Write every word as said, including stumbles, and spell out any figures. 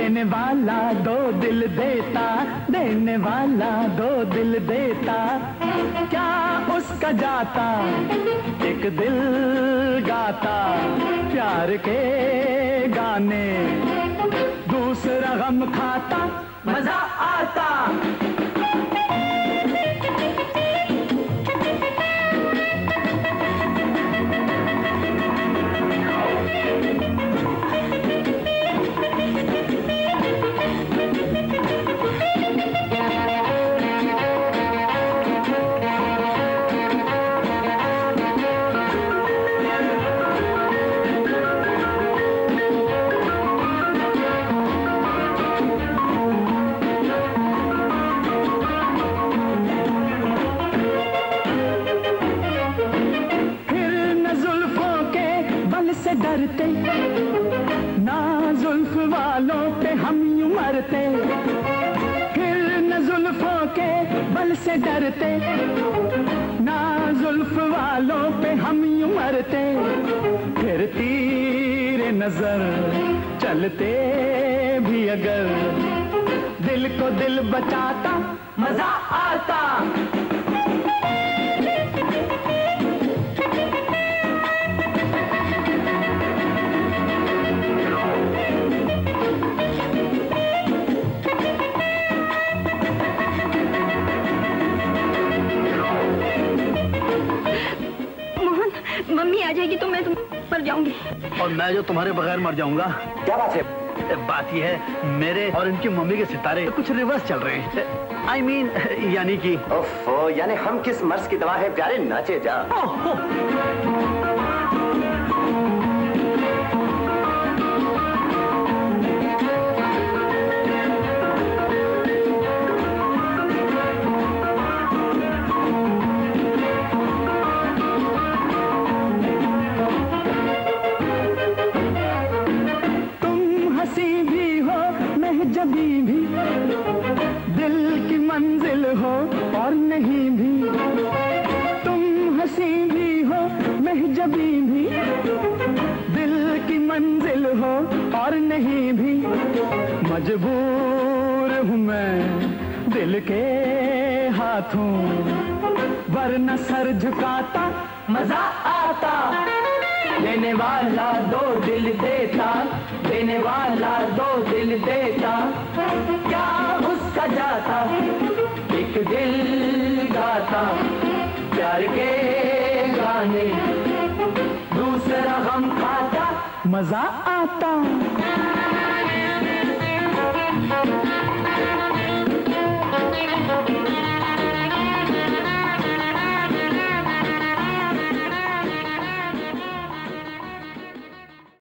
देने वाला दो दिल देता, देने वाला दो दिल देता, क्या उसका जाता एक दिल गाता प्यार के गाने, दूसरा गम खाता मजा आता। डरते ना जुल्फ वालों पे हम यूं मरते, फिर न जुल्फों के बल से डरते, ना जुल्फ वालों पे हम यूं मरते, फिर तीर नजर चलते भी अगर दिल को दिल बचाता मजा आता। मम्मी आ जाएगी तो मैं तुम मर जाऊंगी। और मैं जो तुम्हारे बगैर मर जाऊंगा। क्या बात है? बात यह है मेरे और इनकी मम्मी के सितारे कुछ रिवर्स चल रहे हैं। आई मीन यानी कि ओफो, यानी हम किस मर्ज की दवा है प्यारे, नाचे जा। जभी भी दिल की मंजिल हो और नहीं भी, तुम हंसी भी हो मैं जभी भी दिल की मंजिल हो और नहीं भी, मजबूर हूँ मैं दिल के हाथों वरना सर झुकाता मजा आता। देने वाला दो दिल देता, देने वाला दो दिल देता, क्या उसका जाता एक दिल गाता प्यार के गाने, दूसरा गम खाता मजा आता।